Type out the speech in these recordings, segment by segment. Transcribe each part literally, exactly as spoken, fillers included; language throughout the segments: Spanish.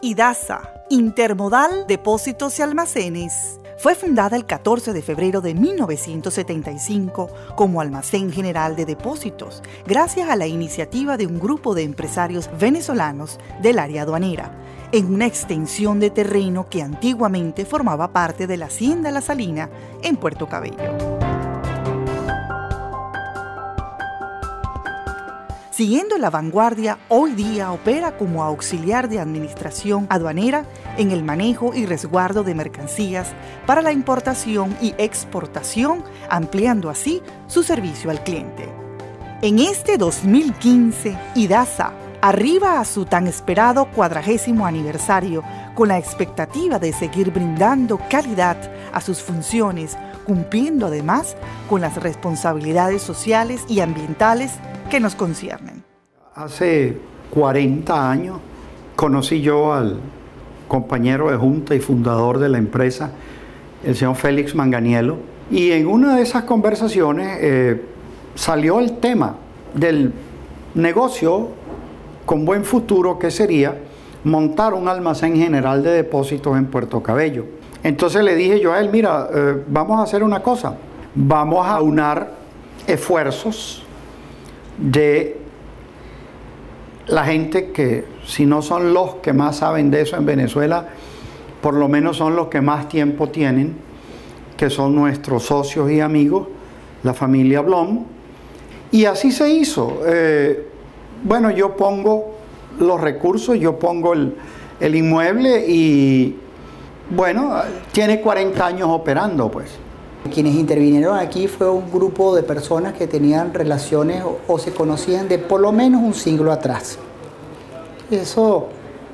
IDASA, Intermodal Depósitos y Almacenes. Fue fundada el catorce de febrero de mil novecientos setenta y cinco como Almacén General de Depósitos, gracias a la iniciativa de un grupo de empresarios venezolanos del área aduanera, en una extensión de terreno que antiguamente formaba parte de la Hacienda La Salina en Puerto Cabello. Siguiendo la vanguardia, hoy día opera como auxiliar de administración aduanera en el manejo y resguardo de mercancías para la importación y exportación, ampliando así su servicio al cliente. En este dos mil quince, IDASA arriba a su tan esperado cuadragésimo aniversario con la expectativa de seguir brindando calidad a sus funciones, cumpliendo además con las responsabilidades sociales y ambientales que nos conciernen. Hace cuarenta años conocí yo al compañero de junta y fundador de la empresa, el señor Félix Manganiello, y en una de esas conversaciones eh, salió el tema del negocio con buen futuro, que sería montar un almacén general de depósitos en Puerto Cabello. Entonces le dije yo a él, mira, eh, vamos a hacer una cosa, vamos a aunar esfuerzos de la gente que, si no son los que más saben de eso en Venezuela, por lo menos son los que más tiempo tienen, que son nuestros socios y amigos, la familia Blom. Y así se hizo. Eh, bueno, yo pongo los recursos, yo pongo el, el inmueble y, bueno, tiene cuarenta años operando, pues. Quienes intervinieron aquí fue un grupo de personas que tenían relaciones o, o se conocían de por lo menos un siglo atrás. Eso,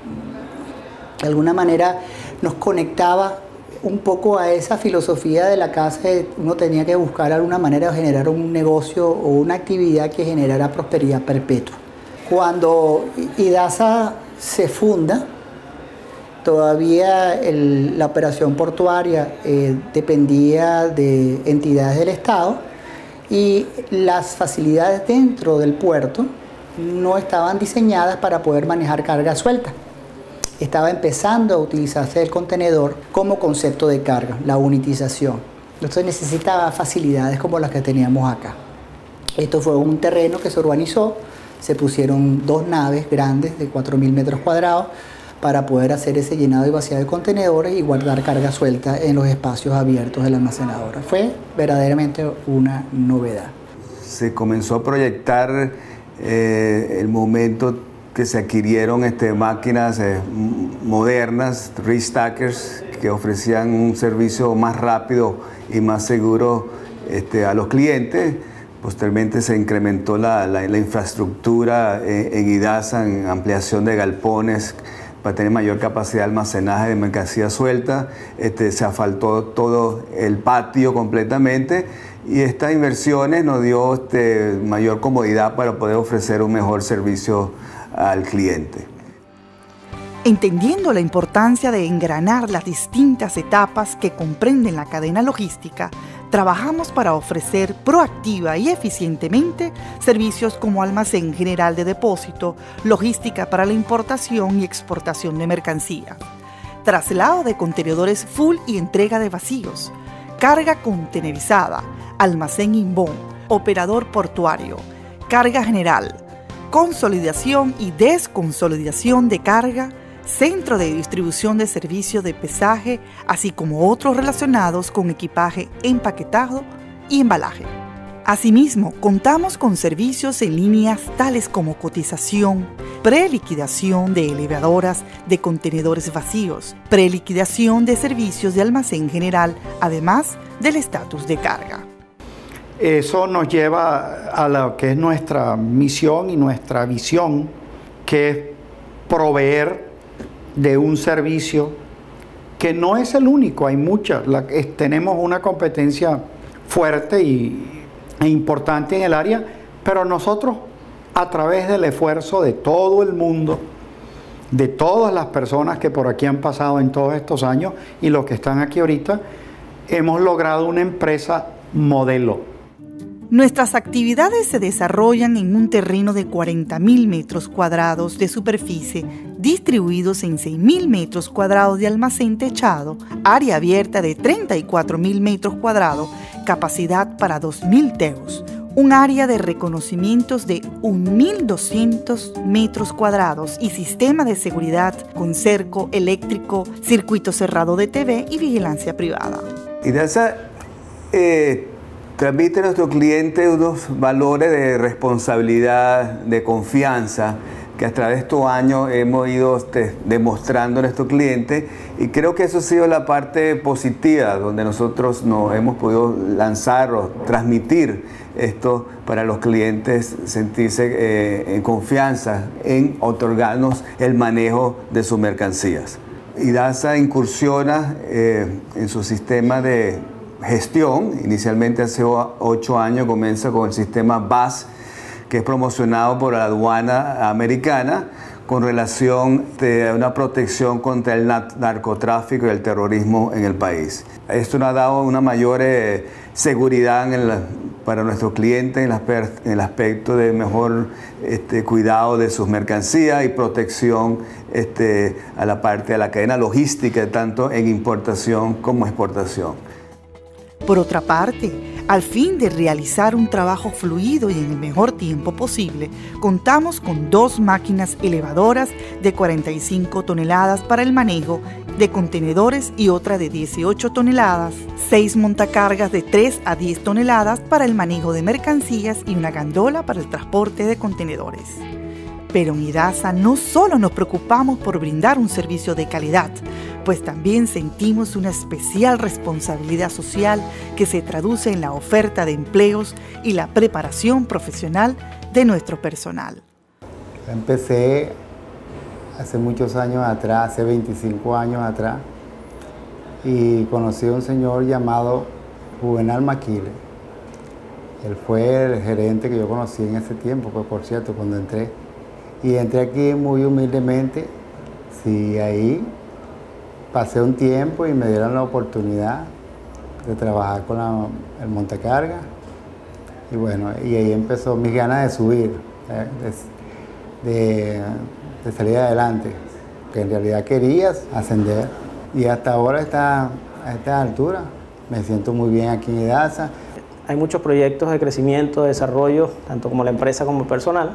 de alguna manera, nos conectaba un poco a esa filosofía de la casa. De uno tenía que buscar alguna manera de generar un negocio o una actividad que generara prosperidad perpetua. Cuando IDASA se funda, todavía el, la operación portuaria eh, dependía de entidades del Estado y las facilidades dentro del puerto no estaban diseñadas para poder manejar carga suelta. Estaba empezando a utilizarse el contenedor como concepto de carga, la unitización. Entonces necesitaba facilidades como las que teníamos acá. Esto fue un terreno que se urbanizó, se pusieron dos naves grandes de cuatro mil metros cuadrados para poder hacer ese llenado y vaciado de contenedores y guardar carga suelta en los espacios abiertos de la almacenadora. Fue verdaderamente una novedad. Se comenzó a proyectar eh, el momento que se adquirieron este, máquinas eh, modernas, restackers, que ofrecían un servicio más rápido y más seguro este, a los clientes. Posteriormente se incrementó la, la, la infraestructura en, en IDASA, en ampliación de galpones, para tener mayor capacidad de almacenaje de mercancía suelta. Este, se asfaltó todo el patio completamente y estas inversiones nos dio este, mayor comodidad para poder ofrecer un mejor servicio al cliente. Entendiendo la importancia de engranar las distintas etapas que comprenden la cadena logística, trabajamos para ofrecer proactiva y eficientemente servicios como almacén general de depósito, logística para la importación y exportación de mercancía, traslado de contenedores full y entrega de vacíos, carga contenerizada, almacén inbound, operador portuario, carga general, consolidación y desconsolidación de carga, centro de distribución de servicios de pesaje, así como otros relacionados con equipaje empaquetado y embalaje. Asimismo, contamos con servicios en líneas tales como cotización, preliquidación de elevadoras de contenedores vacíos, preliquidación de servicios de almacén general, además del estatus de carga. Eso nos lleva a lo que es nuestra misión y nuestra visión, que es proveer de un servicio que no es el único, hay muchas. La, es, tenemos una competencia fuerte y, e importante en el área, pero nosotros, a través del esfuerzo de todo el mundo, de todas las personas que por aquí han pasado en todos estos años y los que están aquí ahorita, hemos logrado una empresa modelo. Nuestras actividades se desarrollan en un terreno de cuarenta mil metros cuadrados de superficie, distribuidos en seis mil metros cuadrados de almacén techado, área abierta de treinta y cuatro mil metros cuadrados, capacidad para dos mil teos, un área de reconocimientos de mil doscientos metros cuadrados y sistema de seguridad con cerco eléctrico, circuito cerrado de T V y vigilancia privada. IDASA eh, transmite a nuestro cliente unos valores de responsabilidad, de confianza, que a través de estos años hemos ido te, demostrando a nuestro cliente, y creo que eso ha sido la parte positiva, donde nosotros nos hemos podido lanzar o transmitir esto para los clientes, sentirse eh, en confianza en otorgarnos el manejo de sus mercancías. IDASA incursiona eh, en su sistema de gestión. Inicialmente hace ocho años comienza con el sistema B A S, que es promocionado por la aduana americana con relación a una protección contra el narcotráfico y el terrorismo en el país. Esto nos ha dado una mayor eh, seguridad en la, para nuestros clientes en, la, en el aspecto de mejor este, cuidado de sus mercancías y protección este, a la parte de la cadena logística, tanto en importación como exportación. Por otra parte, al fin de realizar un trabajo fluido y en el mejor tiempo posible, contamos con dos máquinas elevadoras de cuarenta y cinco toneladas para el manejo de contenedores y otra de dieciocho toneladas, seis montacargas de tres a diez toneladas para el manejo de mercancías y una gandola para el transporte de contenedores. Pero en IDASA no solo nos preocupamos por brindar un servicio de calidad, pues también sentimos una especial responsabilidad social que se traduce en la oferta de empleos y la preparación profesional de nuestro personal. Empecé hace muchos años atrás, hace veinticinco años atrás, y conocí a un señor llamado Juvenal Maquile. Él fue el gerente que yo conocí en ese tiempo, pues por cierto, cuando entré. Y entré aquí muy humildemente, sí, ahí pasé un tiempo y me dieron la oportunidad de trabajar con la, el montacarga. Y bueno, y ahí empezó mis ganas de subir, ¿eh? de, de, de salir adelante, que en realidad querías ascender. Y hasta ahora está a esta altura. Me siento muy bien aquí en IDASA. Hay muchos proyectos de crecimiento, de desarrollo, tanto como la empresa como el personal.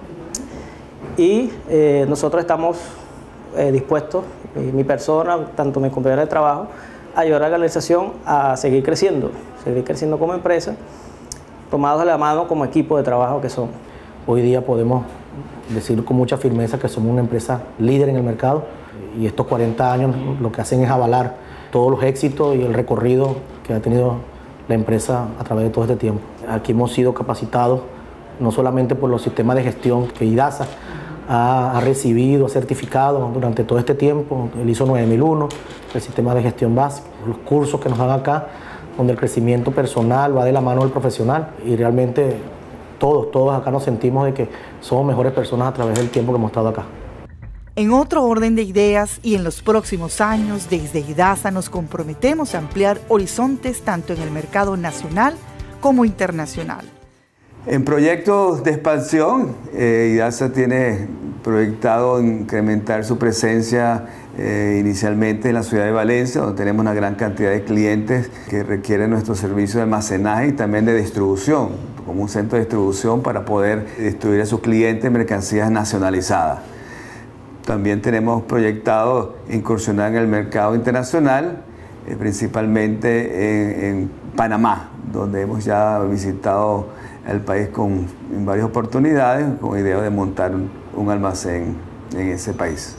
Y eh, nosotros estamos eh, dispuestos, eh, mi persona, tanto mi compañera de trabajo, a ayudar a la organización a seguir creciendo, seguir creciendo como empresa, tomados de la mano como equipo de trabajo que somos. Hoy día podemos decir con mucha firmeza que somos una empresa líder en el mercado, y estos cuarenta años lo que hacen es avalar todos los éxitos y el recorrido que ha tenido la empresa a través de todo este tiempo. Aquí hemos sido capacitados no solamente por los sistemas de gestión que IDASA ha, ha recibido, ha certificado durante todo este tiempo, el I S O nueve mil uno, el sistema de gestión básica, los cursos que nos dan acá, donde el crecimiento personal va de la mano del profesional, y realmente todos, todos acá nos sentimos de que somos mejores personas a través del tiempo que hemos estado acá. En otro orden de ideas y en los próximos años, desde IDASA nos comprometemos a ampliar horizontes tanto en el mercado nacional como internacional. En proyectos de expansión, eh, IDASA tiene proyectado incrementar su presencia eh, inicialmente en la ciudad de Valencia, donde tenemos una gran cantidad de clientes que requieren nuestro servicio de almacenaje y también de distribución, como un centro de distribución para poder distribuir a sus clientes mercancías nacionalizadas. También tenemos proyectado incursionar en el mercado internacional, eh, principalmente en, en Panamá, donde hemos ya visitado el país con, en varias oportunidades, con idea de montar un, un almacén en ese país.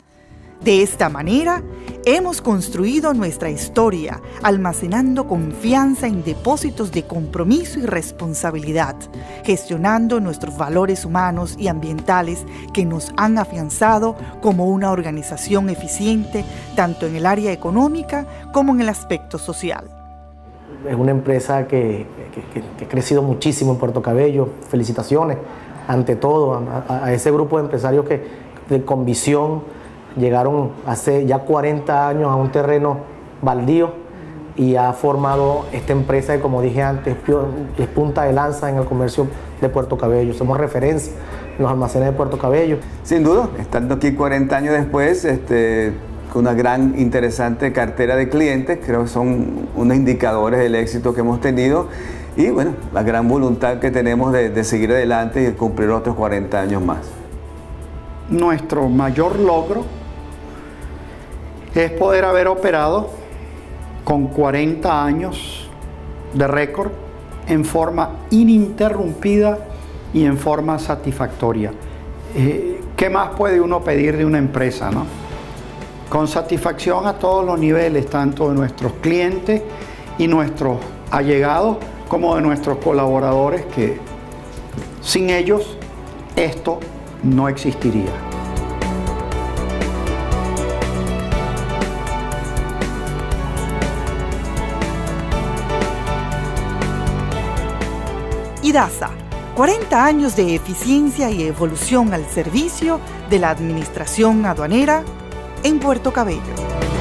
De esta manera, hemos construido nuestra historia, almacenando confianza en depósitos de compromiso y responsabilidad, gestionando nuestros valores humanos y ambientales que nos han afianzado como una organización eficiente, tanto en el área económica como en el aspecto social. Es una empresa que, que, que ha crecido muchísimo en Puerto Cabello. Felicitaciones, ante todo, a, a ese grupo de empresarios que de, con visión llegaron hace ya cuarenta años a un terreno baldío y ha formado esta empresa que, como dije antes, es punta de lanza en el comercio de Puerto Cabello. Somos referencia en los almacenes de Puerto Cabello. Sin duda, estando aquí cuarenta años después, este, con una gran interesante cartera de clientes, creo que son unos indicadores del éxito que hemos tenido y bueno, la gran voluntad que tenemos de, de seguir adelante y cumplir otros cuarenta años más. Nuestro mayor logro es poder haber operado con cuarenta años de récord en forma ininterrumpida y en forma satisfactoria. Eh, ¿Qué más puede uno pedir de una empresa, no? Con satisfacción a todos los niveles, tanto de nuestros clientes y nuestros allegados, como de nuestros colaboradores, que sin ellos esto no existiría. IDASA, cuarenta años de eficiencia y evolución al servicio de la administración aduanera en Puerto Cabello.